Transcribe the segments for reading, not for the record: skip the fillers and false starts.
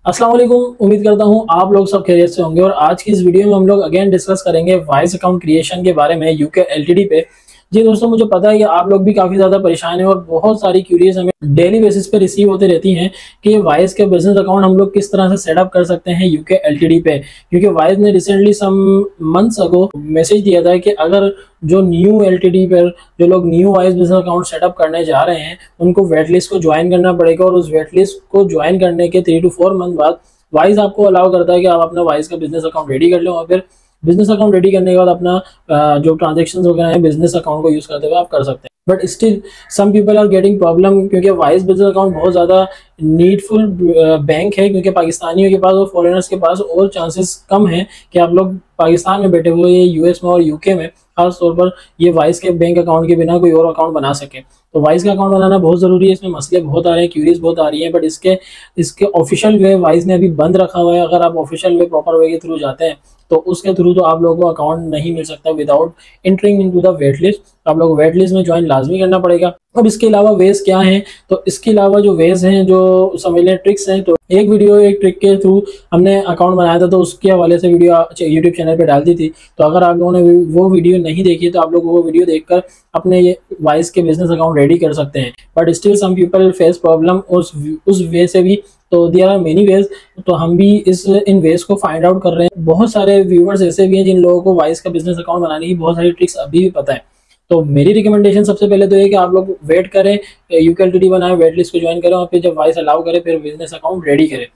अस्सलाम वालेकुम। उम्मीद करता हूँ आप लोग सब खैरियत से होंगे और आज की इस वीडियो में हम लोग अगेन डिस्कस करेंगे वाइस अकाउंट क्रिएशन के बारे में यूके एलटीडी पे। जी दोस्तों, मुझे पता है कि आप लोग भी काफी ज्यादा परेशान हैं और बहुत सारी क्यूरीज हमें डेली बेसिस पे रिसीव होती रहती हैं कि ये वाइस के बिजनेस अकाउंट हम लोग किस तरह से सेटअप कर सकते हैं यूके एलटीडी पे। क्योंकि वाइस ने recently some months ago message दिया था कि अगर जो न्यू एलटीडी पर जो लोग new Wise business account setup करने जा रहे हैं उनको वेट लिस्ट को ज्वाइन करना पड़ेगा और उस वेट लिस्ट को ज्वाइन करने के 3 to 4 मंथ बाद वाइस आपको अलाउ करता है कि आप अपना वाइस का बिजनेस अकाउंट रेडी कर लो और फिर बिजनेस अकाउंट रेडी करने के बाद अपना जो ट्रांजेक्शन वगैरह है बिजनेस अकाउंट को यूज करते हुए आप कर सकते हैं। But still some people are getting problem क्योंकि वाइस बिजनेस अकाउंट बहुत ज्यादा नीडफुल बैंक है, क्योंकि पाकिस्तानियों के पास और फॉरेनर्स के पास और चांसेस कम है कि आप लोग पाकिस्तान में बैठे हुए यूएस में और यूके में खास तौर पर ये वाइस के बैंक अकाउंट के बिना कोई और अकाउंट बना सके। तो वाइस का अकाउंट बनाना बहुत जरूरी है। इसमें मसले बहुत आ रहे हैं, क्यूरीज बहुत आ रही हैं, बट इसके ऑफिशियल वे वाइस ने अभी बंद रखा हुआ है। अगर आप ऑफिशियल वे प्रॉपर वे के थ्रू जाते हैं तो उसके थ्रू तो आप लोगों को अकाउंट नहीं मिल सकता without entering into the wait list. आप लोग वेट लिस्ट में ज्वाइन लाजमी करना पड़ेगा। अब इसके अलावा वेज क्या हैं, तो इसके अलावा जो वेज हैं, जो समझ लें ट्रिक्स हैं, तो एक ट्रिक के थ्रू हमने अकाउंट बनाया था तो उसके हवाले से वीडियो यूट्यूब चैनल पे डाल दी थी। तो अगर आप लोगों ने वो वीडियो नहीं देखी तो आप लोग वो वीडियो देखकर अपने ये वाइस के बिजनेस अकाउंट रेडी कर सकते हैं। But still some people face problem उस वे से भी। तो देयर आर मेनी वेज, तो हम भी इन वेज को फाइंड आउट कर रहे हैं। बहुत सारे व्यूअर्स ऐसे भी हैं जिन लोगों को वाइस का बिजनेस अकाउंट बनाने की बहुत सारी ट्रिक्स अभी भी पता है। तो मेरी रिकमेंडेशन सबसे पहले तो ये कि आप लोग वेट करें, यूके एलटीडी बनाएं, वेट लिस्ट को ज्वाइन करें और फिर जब वाइस अलाउ करें फिर बिजनेस अकाउंट रेडी करें।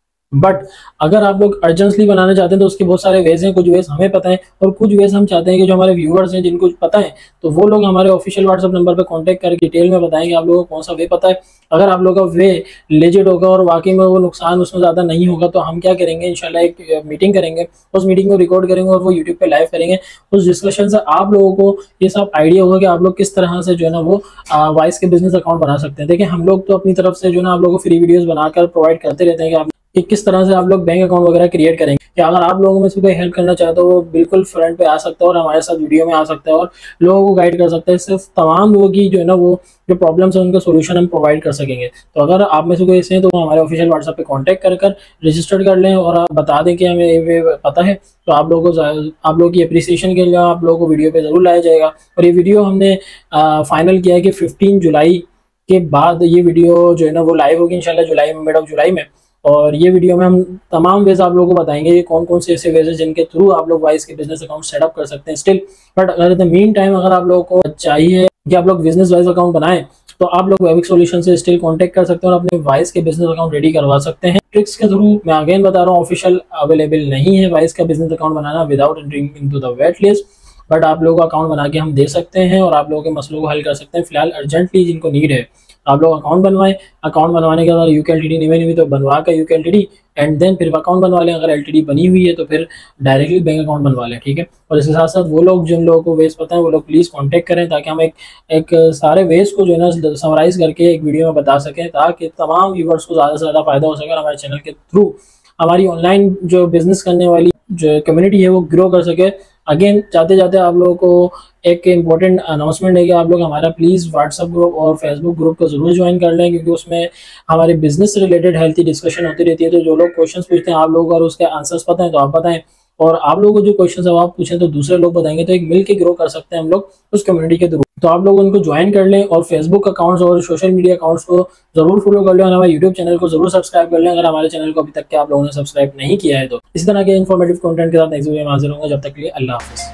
बट अगर आप लोग अर्जेंटली बनाना चाहते हैं तो उसके बहुत सारे वेज हैं। कुछ वेज हमें पता है और कुछ वेज हम चाहते हैं कि जो हमारे व्यूअर्स हैं जिनको पता है तो वो लोग हमारे ऑफिशियल व्हाट्सएप नंबर पर कांटेक्ट करके डिटेल में बताएंगे आप लोगों को कौन सा वे पता है। अगर आप लोगों का वे लेजिट होगा और वाकई में वो नुकसान उसमें ज़्यादा नहीं होगा तो हम क्या करेंगे, इंशाल्लाह एक मीटिंग करेंगे, उस मीटिंग को रिकॉर्ड करेंगे और वो यूट्यूब पे लाइव करेंगे। उस डिस्कशन से आप लोगों को ये सब आइडिया होगा कि आप लोग किस तरह से जो है ना वो वाइस के बिजनेस अकाउंट बना सकते हैं। देखिए, हम लोग तो अपनी तरफ से जो है ना आप लोगों को फ्री वीडियोस बनाकर प्रोवाइड करते रहते हैं कि किस तरह से आप लोग बैंक अकाउंट वगैरह क्रिएट करेंगे। या अगर आप लोगों में से कोई हेल्प करना चाहे तो वो बिल्कुल फ्रंट पे आ सकता है और हमारे साथ वीडियो में आ सकता है और लोगों को गाइड कर सकता है। इससे तमाम लोगों की जो है ना वो जो प्रॉब्लम्स है उनका सोल्यूशन हम प्रोवाइड कर सकेंगे। तो अगर आप में से कोई ऐसे हैं तो हमारे ऑफिशियल व्हाट्सएप पे कांटेक्ट कर रजिस्टर्ड कर लें और आप बता दें कि हमें ये पता है। तो आप लोगों की अप्रिसिएशन के लिए आप लोगों को वीडियो पे जरूर लाया जाएगा। और ये वीडियो हमने फाइनल किया है कि 15 जुलाई के बाद ये वीडियो जो है ना वो लाइव होगी इंशाल्लाह जुलाई में, मिड ऑफ जुलाई में। और ये वीडियो में हम तमाम वेज आप लोगों को बताएंगे कि कौन कौन से ऐसे वेज हैं जिनके थ्रू आप लोग वाइस के बिजनेस अकाउंट सेटअप कर सकते हैं स्टिल। बट अगर द मीन टाइम अगर आप लोगों को चाहिए कि आप लोग बिजनेस वाइज अकाउंट बनाएं तो आप लोग वेबिक सॉल्यूशन से स्टिल कांटेक्ट कर सकते हैं और अपने वाइस के बिजनेस अकाउंट रेडी करवा सकते हैं ट्रिक्स के थ्रू। मैं अगेन बता रहा हूँ, ऑफिशियल अवेलेबल नहीं है वाइस का बिजनेस अकाउंट बनाना without entering into the wait list. But आप लोगों का अकाउंट बना के हम दे सकते हैं और आप लोगों के मसलों को हल कर सकते हैं। फिलहाल अर्जेंटली जिनको नीड है आप लोग अकाउंट बनवाएं। अकाउंट बनवाने के बाद यूके एलटीडी नहीं बनी हुई तो बनवा कर यूके एलटीडी एंड देन फिर अकाउंट बनवा लें। अगर एलटीडी बनी हुई है तो फिर डायरेक्टली बैंक अकाउंट बनवा लें, ठीक है। और इसके साथ साथ वो लोग जिन लोगों को वेज पता है वो लोग प्लीज़ कांटेक्ट करें ताकि हम एक सारे वेज को जो है ना समराइज करके एक वीडियो में बता सकें ताकि तमाम व्यूवर्स को ज़्यादा से ज़्यादा फायदा हो सके और हमारे चैनल के थ्रू हमारी ऑनलाइन जो बिजनेस करने वाली जो कम्युनिटी है वो ग्रो कर सके। अगेन जाते जाते आप लोगों को एक इम्पोर्टेंट अनाउंसमेंट है कि आप लोग हमारा प्लीज़ व्हाट्सएप ग्रुप और फेसबुक ग्रुप को ज़रूर ज्वाइन कर लें, क्योंकि उसमें हमारे बिजनेस से रिलेटेड हेल्थी डिस्कशन होती रहती है। तो जो लोग क्वेश्चंस पूछते हैं आप लोग और उसके आंसर्स पता है तो आप बताएं, और आप लोगों को जो क्वेश्चन आप पूछें तो दूसरे लोग बताएंगे, तो एक मिल के ग्रो कर सकते हैं हम लोग उस कम्युनिटी के थ्रू। तो आप लोग उनको ज्वाइन कर लें और फेसबुक अकाउंट्स और सोशल मीडिया अकाउंट्स को जरूर फॉलो कर लें और हमारे यूट्यूब चैनल को जरूर सब्सक्राइब कर लें अगर हमारे चैनल को अभी तक के आप लोगों ने सब्सक्राइब नहीं किया है तो। इस तरह के इन्फॉर्मेटिव कंटेंट के साथ नेक्स्ट वीडियो में हाजिर होंगे। जब तक के लिए अल्लाह हाफिज़।